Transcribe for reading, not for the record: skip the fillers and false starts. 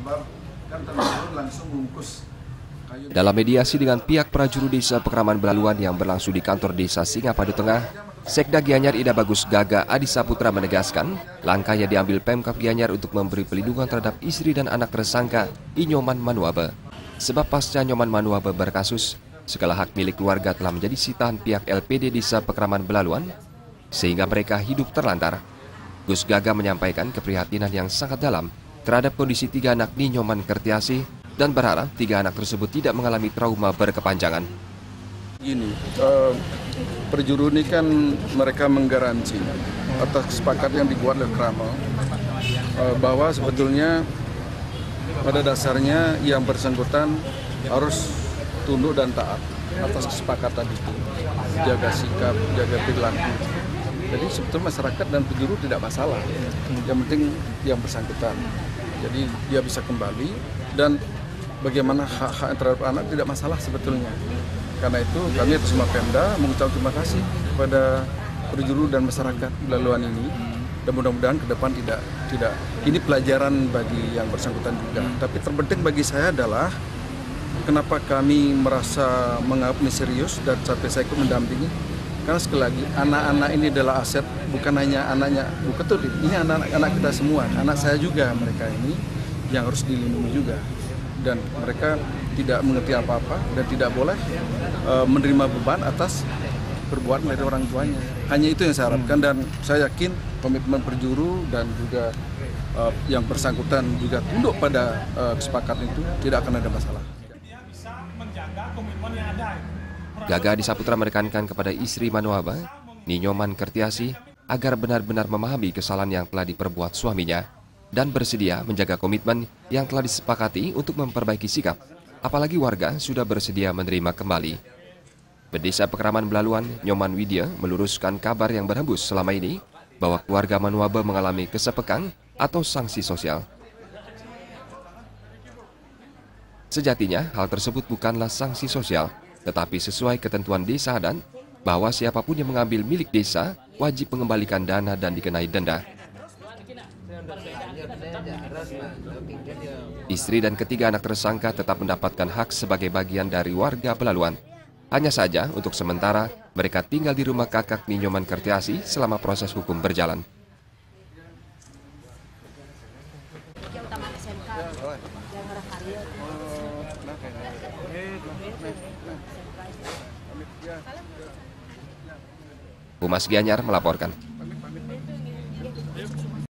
sebab kan terlalu langsung bungkus kayu. Dalam mediasi dengan pihak prajuru desa Pekraman Belaluan yang berlangsung di kantor desa Singapadu Tengah, Sekda Gianyar Ida Bagus Gaga Adi Saputra menegaskan langkah yang diambil Pemkab Gianyar untuk memberi pelindungan terhadap istri dan anak tersangka Inyoman Manuabe. Sebab pasca Nyoman Manuabe berkasus, segala hak milik keluarga telah menjadi sitaan pihak LPD Desa Pekraman Belaluan, sehingga mereka hidup terlantar. Gus Gaga menyampaikan keprihatinan yang sangat dalam terhadap kondisi 3 anak Ninyoman Kertiasi dan berharap 3 anak tersebut tidak mengalami trauma berkepanjangan. Gini, perjuru ini kan mereka menggaransi atas kesepakatan yang dibuat oleh Krama bahwa sebetulnya pada dasarnya yang bersangkutan harus tunduk dan taat atas kesepakatan itu, jaga sikap, jaga perilaku. Jadi sebetulnya masyarakat dan penjuru tidak masalah, yang penting yang bersangkutan. Jadi dia bisa kembali dan bagaimana hak-hak terhadap anak tidak masalah sebetulnya. Karena itu kami atas nama Pemda mengucapkan terima kasih kepada penjuru dan masyarakat Belaluan ini. Dan mudah-mudahan ke depan tidak ini pelajaran bagi yang bersangkutan juga. Tapi terpenting bagi saya adalah kenapa kami merasa menganggap ini serius dan sampai saya ikut mendampingi. Karena sekali lagi anak-anak ini adalah aset, bukan hanya anaknya Bu Ketut, ini anak-anak kita semua, anak saya juga mereka ini yang harus dilindungi juga. Dan mereka tidak mengerti apa-apa dan tidak boleh menerima beban atas perbuatan dari orang tuanya. Hanya itu yang saya harapkan dan saya yakin komitmen perjuru dan juga yang bersangkutan juga tunduk pada kesepakatan itu tidak akan ada masalah. Gaga Adi Saputra menekankan kepada istri Manuabe, Ninyoman Kertiasi, agar benar-benar memahami kesalahan yang telah diperbuat suaminya dan bersedia menjaga komitmen yang telah disepakati untuk memperbaiki sikap, apalagi warga sudah bersedia menerima kembali. Desa Pekraman Belaluan, Nyoman Widya meluruskan kabar yang berhembus selama ini bahwa keluarga Manuabe mengalami kesepekan atau sanksi sosial. Sejatinya, hal tersebut bukanlah sanksi sosial, tetapi sesuai ketentuan desa adat bahwa siapapun yang mengambil milik desa wajib mengembalikan dana dan dikenai denda. Istri dan ketiga anak tersangka tetap mendapatkan hak sebagai bagian dari warga Belaluan. Hanya saja, untuk sementara, mereka tinggal di rumah kakak Ninyoman Kertiasi selama proses hukum berjalan. Humas Gianyar melaporkan.